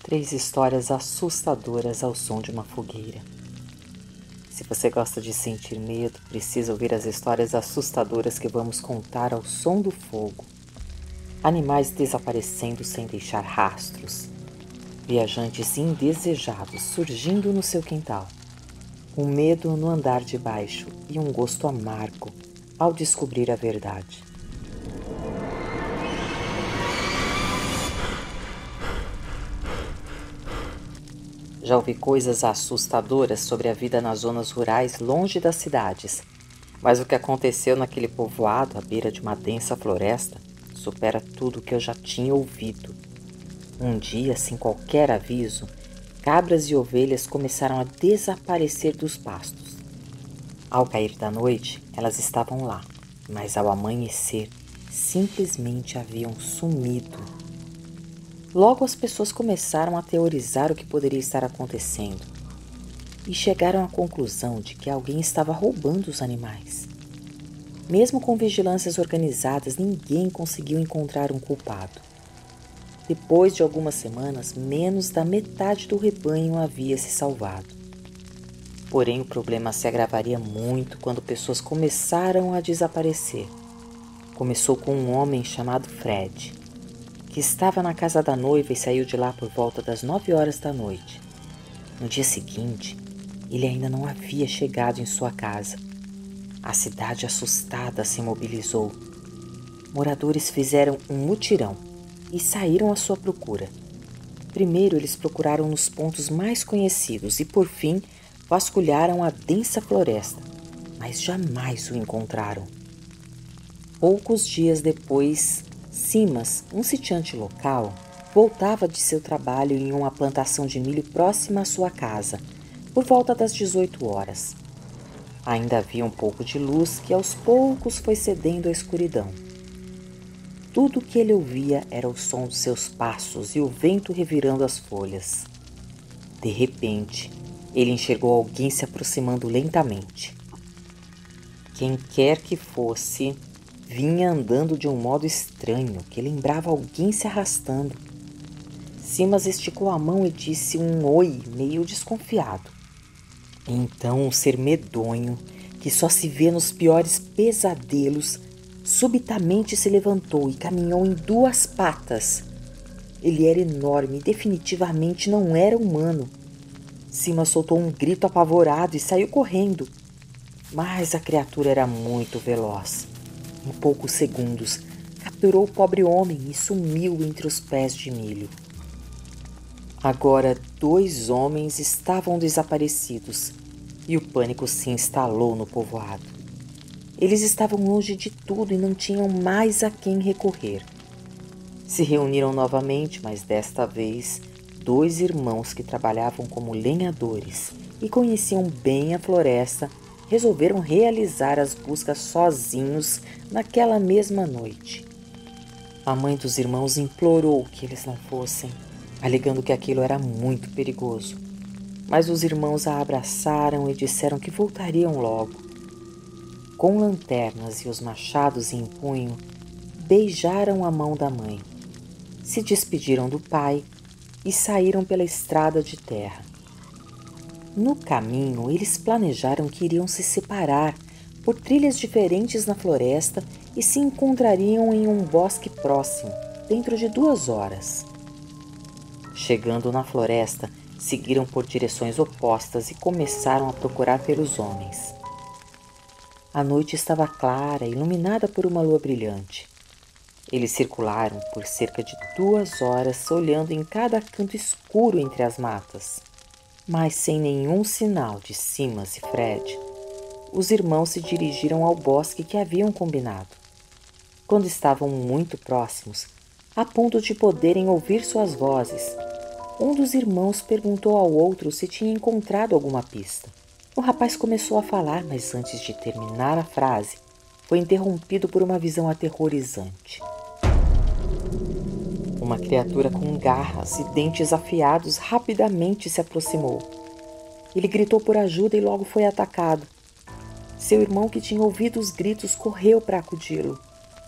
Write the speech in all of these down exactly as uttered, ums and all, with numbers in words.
Três histórias assustadoras ao som de uma fogueira. Se você gosta de sentir medo, precisa ouvir as histórias assustadoras que vamos contar ao som do fogo. Animais desaparecendo sem deixar rastros. Viajantes indesejados surgindo no seu quintal. Um medo no andar de baixo e um gosto amargo ao descobrir a verdade. Já ouvi coisas assustadoras sobre a vida nas zonas rurais longe das cidades, mas o que aconteceu naquele povoado à beira de uma densa floresta supera tudo o que eu já tinha ouvido. Um dia, sem qualquer aviso, cabras e ovelhas começaram a desaparecer dos pastos. Ao cair da noite, elas estavam lá, mas ao amanhecer, simplesmente haviam sumido. Logo as pessoas começaram a teorizar o que poderia estar acontecendo e chegaram à conclusão de que alguém estava roubando os animais. Mesmo com vigilâncias organizadas, ninguém conseguiu encontrar um culpado. Depois de algumas semanas, menos da metade do rebanho havia se salvado. Porém, o problema se agravaria muito quando pessoas começaram a desaparecer. Começou com um homem chamado Fred, que estava na casa da noiva e saiu de lá por volta das nove horas da noite. No dia seguinte, ele ainda não havia chegado em sua casa. A cidade assustada se mobilizou. Moradores fizeram um mutirão e saíram à sua procura. Primeiro eles procuraram nos pontos mais conhecidos e, por fim, vasculharam a densa floresta, mas jamais o encontraram. Poucos dias depois, Simas, um sitiante local, voltava de seu trabalho em uma plantação de milho próxima à sua casa, por volta das dezoito horas. Ainda havia um pouco de luz que aos poucos foi cedendo à escuridão. Tudo o que ele ouvia era o som dos seus passos e o vento revirando as folhas. De repente, ele enxergou alguém se aproximando lentamente. Quem quer que fosse, vinha andando de um modo estranho, que lembrava alguém se arrastando. Simas esticou a mão e disse um oi meio desconfiado. Então um ser medonho, que só se vê nos piores pesadelos, subitamente se levantou e caminhou em duas patas. Ele era enorme e definitivamente não era humano. Simas soltou um grito apavorado e saiu correndo. Mas a criatura era muito veloz. Em poucos segundos, capturou o pobre homem e sumiu entre os pés de milho. Agora, dois homens estavam desaparecidos e o pânico se instalou no povoado. Eles estavam longe de tudo e não tinham mais a quem recorrer. Se reuniram novamente, mas desta vez, dois irmãos que trabalhavam como lenhadores e conheciam bem a floresta resolveram realizar as buscas sozinhos naquela mesma noite. A mãe dos irmãos implorou que eles não fossem, alegando que aquilo era muito perigoso. Mas os irmãos a abraçaram e disseram que voltariam logo. Com lanternas e os machados em punho, beijaram a mão da mãe, se despediram do pai e saíram pela estrada de terra. No caminho, eles planejaram que iriam se separar por trilhas diferentes na floresta e se encontrariam em um bosque próximo, dentro de duas horas. Chegando na floresta, seguiram por direções opostas e começaram a procurar pelos homens. A noite estava clara, iluminada por uma lua brilhante. Eles circularam por cerca de duas horas, olhando em cada canto escuro entre as matas. Mas sem nenhum sinal de Simas e Fred, os irmãos se dirigiram ao bosque que haviam combinado. Quando estavam muito próximos, a ponto de poderem ouvir suas vozes, um dos irmãos perguntou ao outro se tinha encontrado alguma pista. O rapaz começou a falar, mas antes de terminar a frase, foi interrompido por uma visão aterrorizante. Uma criatura com garras e dentes afiados rapidamente se aproximou. Ele gritou por ajuda e logo foi atacado. Seu irmão, que tinha ouvido os gritos, correu para acudi-lo.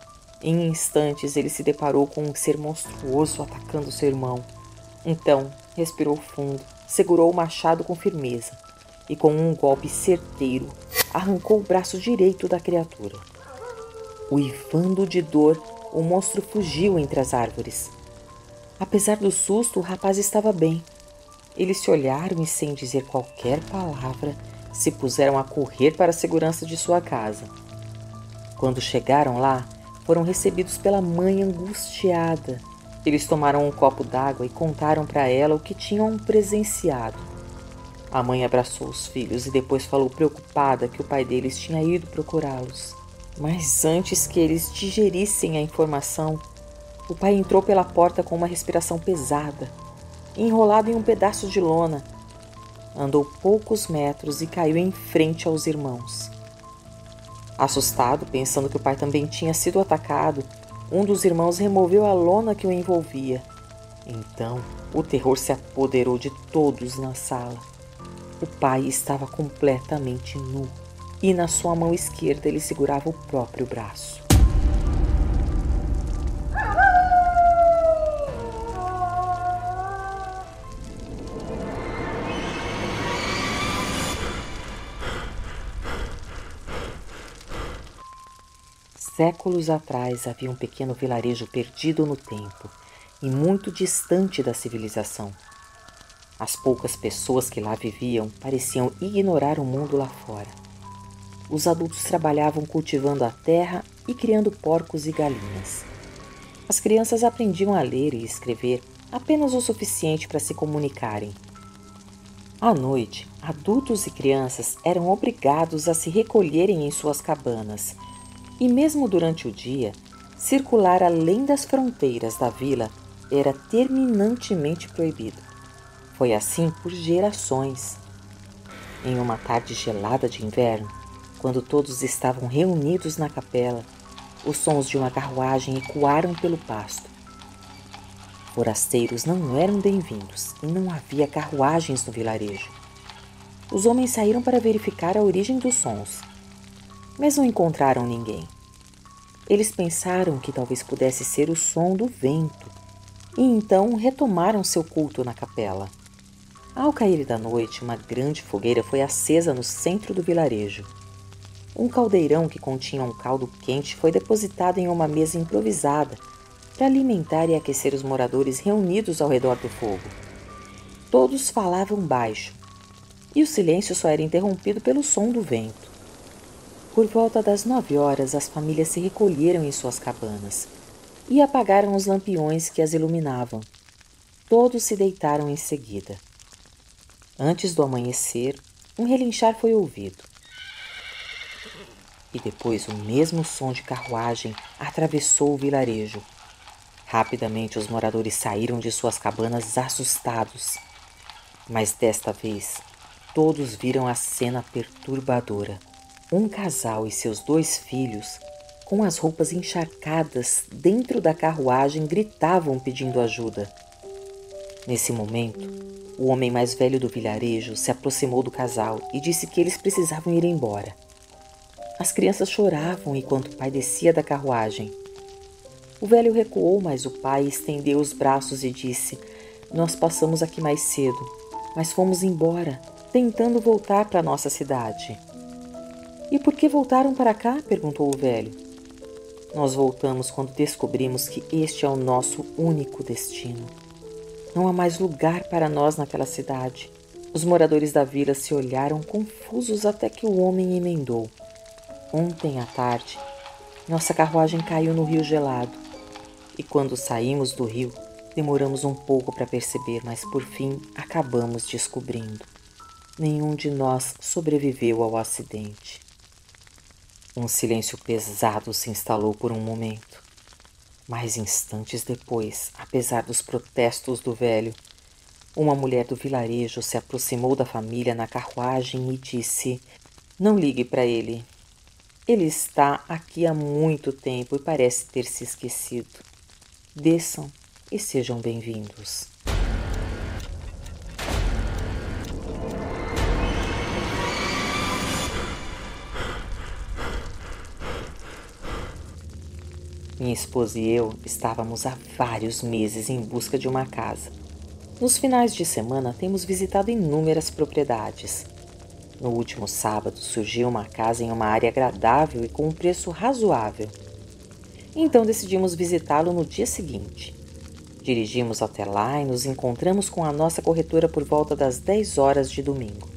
Em instantes, ele se deparou com um ser monstruoso atacando seu irmão. Então, Respirou fundo, segurou o machado com firmeza e, com um golpe certeiro, arrancou o braço direito da criatura. Uivando de dor, o monstro fugiu entre as árvores. Apesar do susto, o rapaz estava bem. Eles se olharam e, sem dizer qualquer palavra, se puseram a correr para a segurança de sua casa. Quando chegaram lá, foram recebidos pela mãe angustiada. Eles tomaram um copo d'água e contaram para ela o que tinham presenciado. A mãe abraçou os filhos e depois falou preocupada que o pai deles tinha ido procurá-los. Mas antes que eles digerissem a informação, o pai entrou pela porta com uma respiração pesada, enrolado em um pedaço de lona. Andou poucos metros e caiu em frente aos irmãos. Assustado, pensando que o pai também tinha sido atacado, um dos irmãos removeu a lona que o envolvia. Então, o terror se apoderou de todos na sala. O pai estava completamente nu e na sua mão esquerda ele segurava o próprio braço. Séculos atrás havia um pequeno vilarejo perdido no tempo e muito distante da civilização. As poucas pessoas que lá viviam pareciam ignorar o mundo lá fora. Os adultos trabalhavam cultivando a terra e criando porcos e galinhas. As crianças aprendiam a ler e escrever apenas o suficiente para se comunicarem. À noite, adultos e crianças eram obrigados a se recolherem em suas cabanas. E mesmo durante o dia, circular além das fronteiras da vila era terminantemente proibido. Foi assim por gerações. Em uma tarde gelada de inverno, quando todos estavam reunidos na capela, os sons de uma carruagem ecoaram pelo pasto. Forasteiros não eram bem-vindos e não havia carruagens no vilarejo. Os homens saíram para verificar a origem dos sons, mas não encontraram ninguém. Eles pensaram que talvez pudesse ser o som do vento, e então retomaram seu culto na capela. Ao cair da noite, uma grande fogueira foi acesa no centro do vilarejo. Um caldeirão que continha um caldo quente foi depositado em uma mesa improvisada para alimentar e aquecer os moradores reunidos ao redor do fogo. Todos falavam baixo, e o silêncio só era interrompido pelo som do vento. Por volta das nove horas, as famílias se recolheram em suas cabanas e apagaram os lampiões que as iluminavam. Todos se deitaram em seguida. Antes do amanhecer, um relinchar foi ouvido. E depois o mesmo som de carruagem atravessou o vilarejo. Rapidamente os moradores saíram de suas cabanas assustados. Mas desta vez, todos viram a cena perturbadora. Um casal e seus dois filhos, com as roupas encharcadas dentro da carruagem, gritavam pedindo ajuda. Nesse momento, o homem mais velho do vilarejo se aproximou do casal e disse que eles precisavam ir embora. As crianças choravam enquanto o pai descia da carruagem. O velho recuou, mas o pai estendeu os braços e disse: "Nós passamos aqui mais cedo, mas fomos embora, tentando voltar para nossa cidade." "E por que voltaram para cá?" perguntou o velho. "Nós voltamos quando descobrimos que este é o nosso único destino. Não há mais lugar para nós naquela cidade." Os moradores da vila se olharam confusos até que o homem emendou: "Ontem à tarde, nossa carruagem caiu no rio gelado. E quando saímos do rio, demoramos um pouco para perceber, mas por fim acabamos descobrindo. Nenhum de nós sobreviveu ao acidente." Um silêncio pesado se instalou por um momento. Mas instantes depois, apesar dos protestos do velho, uma mulher do vilarejo se aproximou da família na carruagem e disse: "Não ligue para ele. Ele está aqui há muito tempo e parece ter se esquecido. Desçam e sejam bem-vindos." Minha esposa e eu estávamos há vários meses em busca de uma casa. Nos finais de semana temos visitado inúmeras propriedades. No último sábado surgiu uma casa em uma área agradável e com um preço razoável. Então decidimos visitá-lo no dia seguinte. Dirigimos até lá e nos encontramos com a nossa corretora por volta das dez horas de domingo.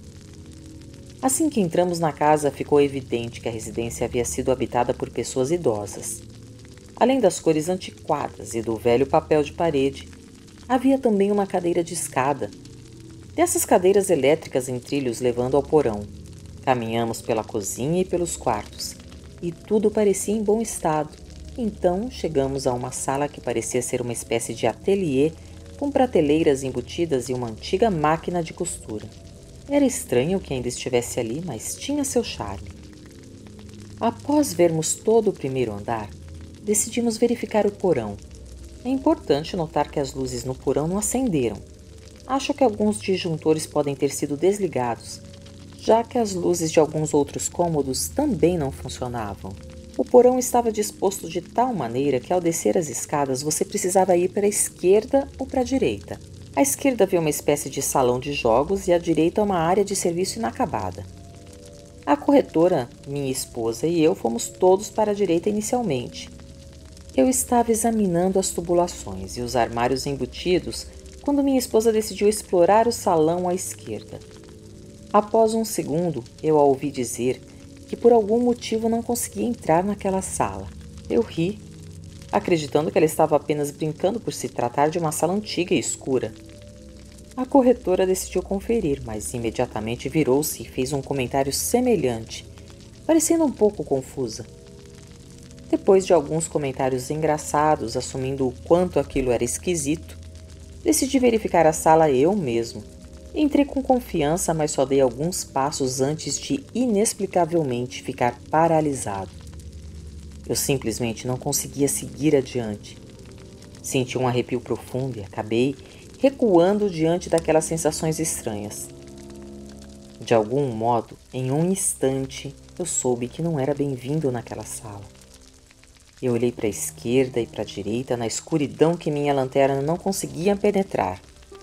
Assim que entramos na casa, ficou evidente que a residência havia sido habitada por pessoas idosas. Além das cores antiquadas e do velho papel de parede, havia também uma cadeira de escada. Dessas cadeiras elétricas em trilhos levando ao porão. Caminhamos pela cozinha e pelos quartos, e tudo parecia em bom estado. Então chegamos a uma sala que parecia ser uma espécie de ateliê, com prateleiras embutidas e uma antiga máquina de costura. Era estranho que ainda estivesse ali, mas tinha seu charme. Após vermos todo o primeiro andar, decidimos verificar o porão. É importante notar que as luzes no porão não acenderam. Acho que alguns disjuntores podem ter sido desligados, já que as luzes de alguns outros cômodos também não funcionavam. O porão estava disposto de tal maneira que ao descer as escadas você precisava ir para a esquerda ou para a direita. À esquerda havia uma espécie de salão de jogos e à direita uma área de serviço inacabada. A corretora, minha esposa e eu fomos todos para a direita inicialmente. Eu estava examinando as tubulações e os armários embutidos quando minha esposa decidiu explorar o salão à esquerda. Após um segundo, eu a ouvi dizer que por algum motivo não conseguia entrar naquela sala. Eu ri, acreditando que ela estava apenas brincando por se tratar de uma sala antiga e escura. A corretora decidiu conferir, mas imediatamente virou-se e fez um comentário semelhante, parecendo um pouco confusa. Depois de alguns comentários engraçados, assumindo o quanto aquilo era esquisito, decidi verificar a sala eu mesmo. Entrei com confiança, mas só dei alguns passos antes de, inexplicavelmente, ficar paralisado. Eu simplesmente não conseguia seguir adiante. Senti um arrepio profundo e acabei recuando diante daquelas sensações estranhas. De algum modo, em um instante, eu soube que não era bem-vindo naquela sala. Eu olhei para a esquerda e para a direita na escuridão que minha lanterna não conseguia penetrar,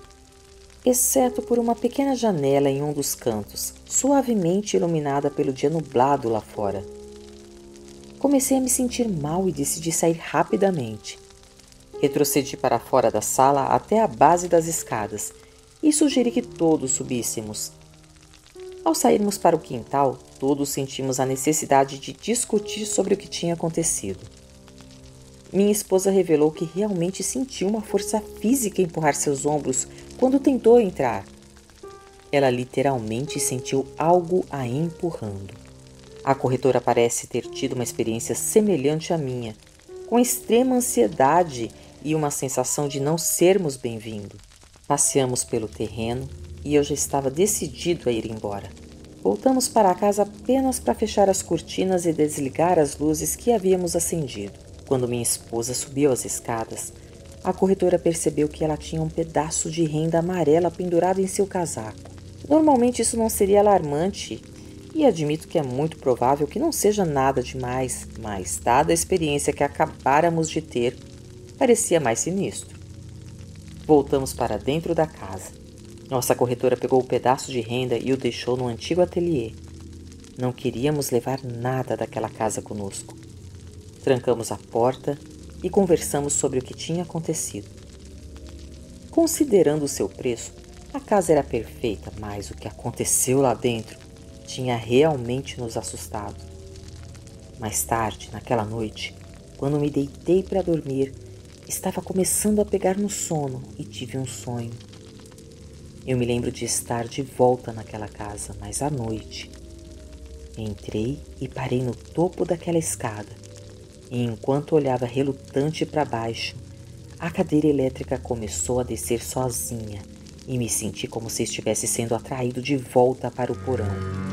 exceto por uma pequena janela em um dos cantos, suavemente iluminada pelo dia nublado lá fora. Comecei a me sentir mal e decidi sair rapidamente. Retrocedi para fora da sala até a base das escadas e sugeri que todos subíssemos. Ao sairmos para o quintal, todos sentimos a necessidade de discutir sobre o que tinha acontecido. Minha esposa revelou que realmente sentiu uma força física empurrar seus ombros quando tentou entrar. Ela literalmente sentiu algo a empurrando. A corretora parece ter tido uma experiência semelhante à minha, com extrema ansiedade e uma sensação de não sermos bem-vindos. Passeamos pelo terreno e eu já estava decidido a ir embora. Voltamos para a casa apenas para fechar as cortinas e desligar as luzes que havíamos acendido. Quando minha esposa subiu as escadas, a corretora percebeu que ela tinha um pedaço de renda amarela pendurado em seu casaco. Normalmente isso não seria alarmante, e admito que é muito provável que não seja nada demais, mas dada a experiência que acabáramos de ter, parecia mais sinistro. Voltamos para dentro da casa. Nossa corretora pegou o pedaço de renda e o deixou no antigo ateliê. Não queríamos levar nada daquela casa conosco. Trancamos a porta e conversamos sobre o que tinha acontecido. Considerando o seu preço, a casa era perfeita, mas o que aconteceu lá dentro tinha realmente nos assustado. Mais tarde, naquela noite, quando me deitei para dormir, estava começando a pegar no sono e tive um sonho. Eu me lembro de estar de volta naquela casa, mas à noite. Entrei e parei no topo daquela escada. E enquanto olhava relutante para baixo, a cadeira elétrica começou a descer sozinha e me senti como se estivesse sendo atraído de volta para o porão.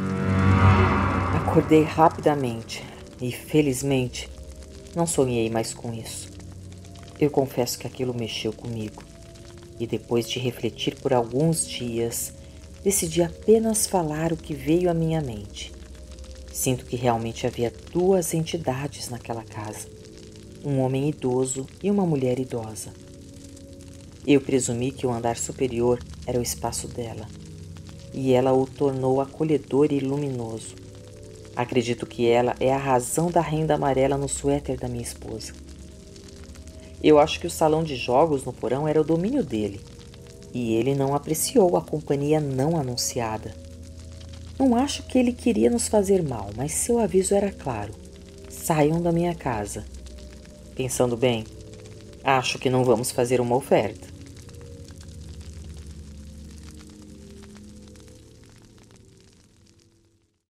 Acordei rapidamente e, felizmente, não sonhei mais com isso. Eu confesso que aquilo mexeu comigo e, depois de refletir por alguns dias, decidi apenas falar o que veio à minha mente. Sinto que realmente havia duas entidades naquela casa, um homem idoso e uma mulher idosa. Eu presumi que o andar superior era o espaço dela, e ela o tornou acolhedor e luminoso. Acredito que ela é a razão da renda amarela no suéter da minha esposa. Eu acho que o salão de jogos no porão era o domínio dele, e ele não apreciou a companhia não anunciada. Não acho que ele queria nos fazer mal, mas seu aviso era claro: saiam da minha casa. Pensando bem, acho que não vamos fazer uma oferta.